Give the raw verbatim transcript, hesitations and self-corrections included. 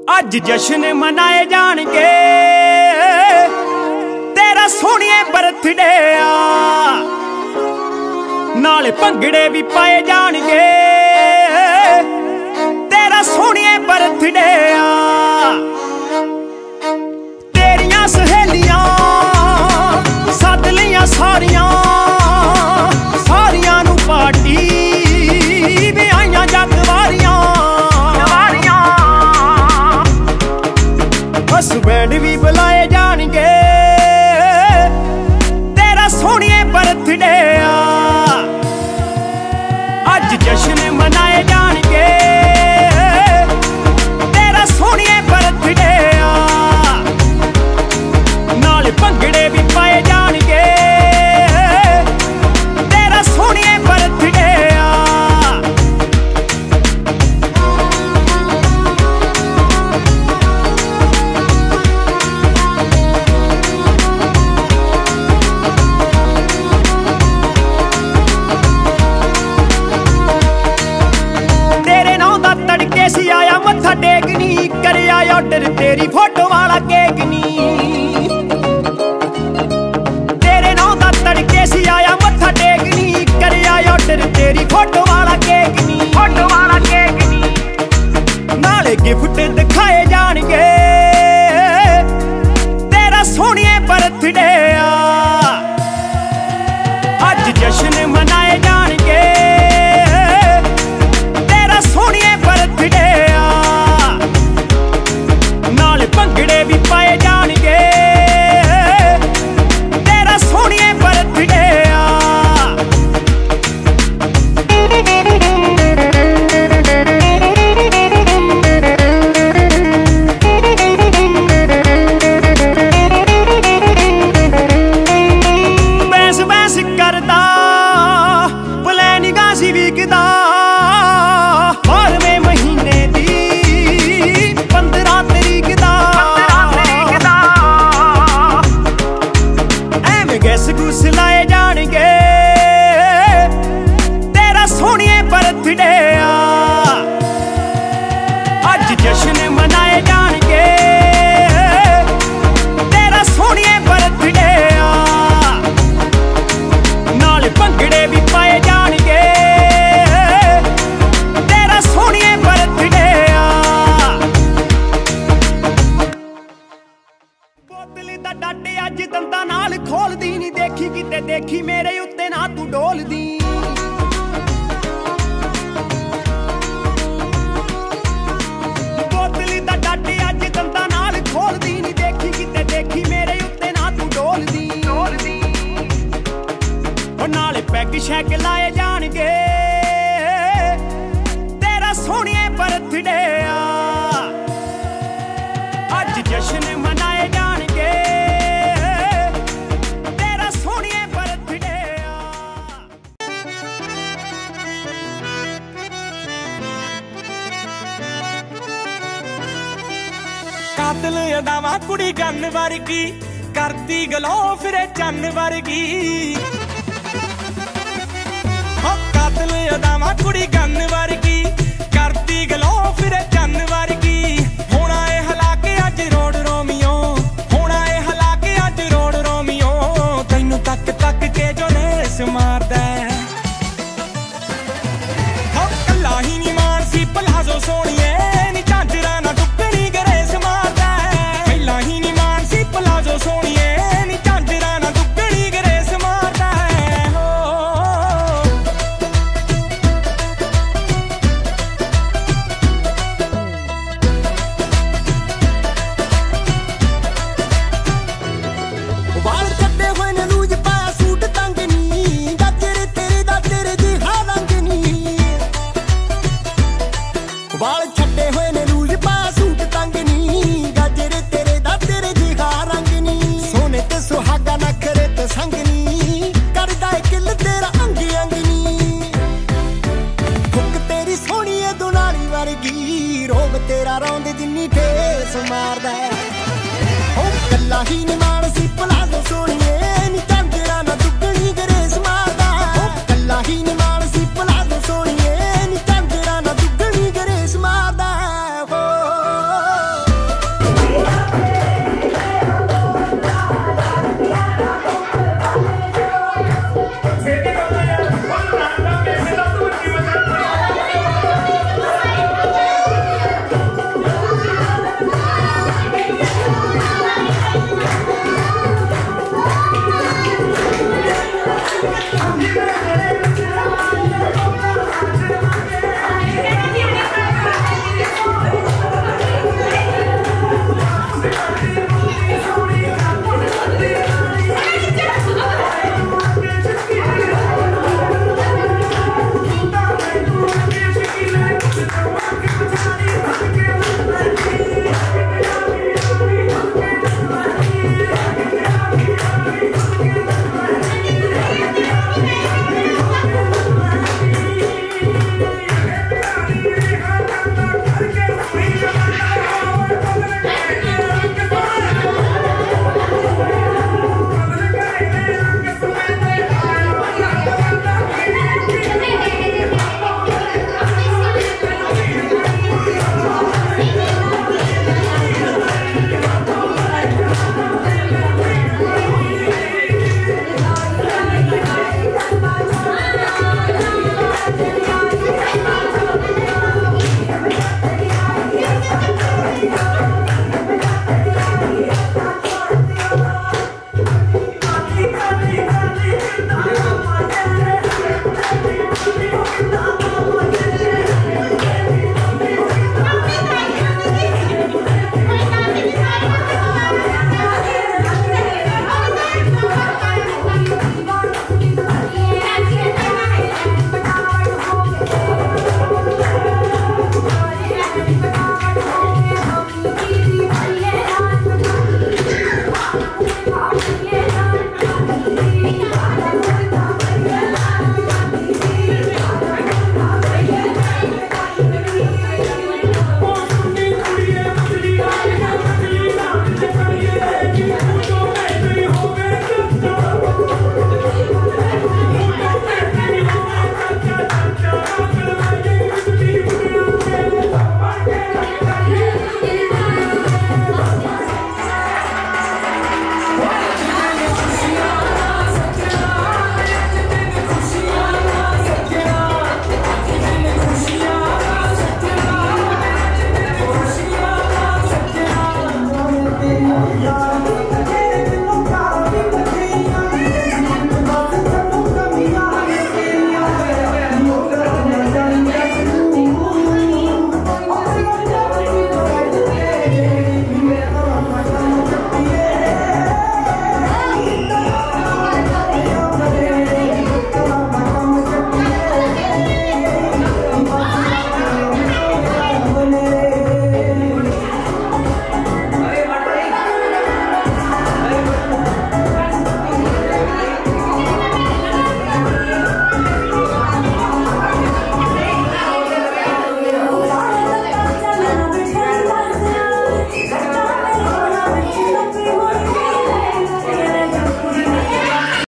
अज जश्न मनाए जाणगे तेरा सोहणिए बर्थडे आ, नाले भंगड़े भी पाए जाणगे तेरा सोहणिए बर्थडे आ। तेरियां सहेलियां सद लियां सारियां सारियां नू पार्टी भी आईयां जग वारियां हसबैंड भी बुलाए जाणगे तेरा सोहणिए बर्थडे आ। अज जश्न मनाए जाणगे तेरा सोहणिए बर्थडे आ, नाले भंगड़े भी पाए जाणगे तेरा सोहणिए बर्थडे आ। सी आया मत्था टेकनी कर आया ऑर्डर तेरी फोटो वाला केक नी, तेरे नां दा तड़के सी आया मत्था टेकनी कर आया ऑर्डर तेरी फोटो वाला केक नी, फोटो वाला केक नी। नाले गिफ्ट दिखाए जाणगे तेरा सोहणिए बर्थडे आ। अज जश्न मनाए जाणगे तेरा सोहणिए बर्थडे आ, नाले भंगड़े भी पाए जाणगे तेरा सोहणिए बर्थडे आ। बैंस बैंस करदा प्लैन गासी विकदा बारहवें महीने दी पंद्रह तरीक दा एवें गैस गुस लाए जाणगे तेरा सोहणिए बर्थडे आ। अज जश्न मनाए जाणगे तेरा सोहणिए बर्थडे आ, नाले भंगड़े भी पाए जाणगे तेरा सोहणिए बर्थडे आ। बोतल दा डट अज दंदां नाल खोलदी नी देखी किते देखी मेरे उत्ते ना तू डोलदी। बोतल दा डट अज दंदां नाल खोलदी नी देखी किते देखी मेरे उत्ते ना तू डोलदी डोलदी। नाले पैग शैग लाए जाणगे तेरा सोहणिए बर्थडे आ। अज जश्न मनाए जाणगे तेरा सोहणिए बर्थडे आ। कातल अदावा कुड़ी गन वर्गी करती गलो फिरे चन्न वर्गी। कातल अदावा कुड़ी गन वर्गी करती गलो फिरे चन्न वर्गी। होना ए हलाके अज रोड रोमियो, होना ए हलाके अज रोड रोमियो। तैनू तक तक के जो रेस मारदा कल्ला ही नी मानसी पलाजो सोहणिए नी झांजरा ना टुकड़ी गरेस मारदा। कल्ला ही नी मानसी पलाजो सोहणिए नी झांजरा ना टुकड़ी गरेस मारदा। वाल कट्टे हुए ने लूज पाया सूट तंग नी, गाजरे तेरे दा तेरे दी हा रंग नी। वाल छट्टे हुए ने लूज पाया सूट तंग नी, गाजरे तेरे दा तेरे दी हा रंग नी। सोने ते सुहागा नखरे ते संग नी, करदा ए किल तेरा अंग अंग नी। फुक तेरी सोहणिए दुनाली वर्गी, रोब तेरा रौंद जिन्नी ठेस मारदा। ओ कल्ला ही नी मानसी पलाजो सोहणिए नी झांजरा ना दुगणी गरेस मारदा। ओ कल्ला ही नी मानसी पलाजो सोहणिए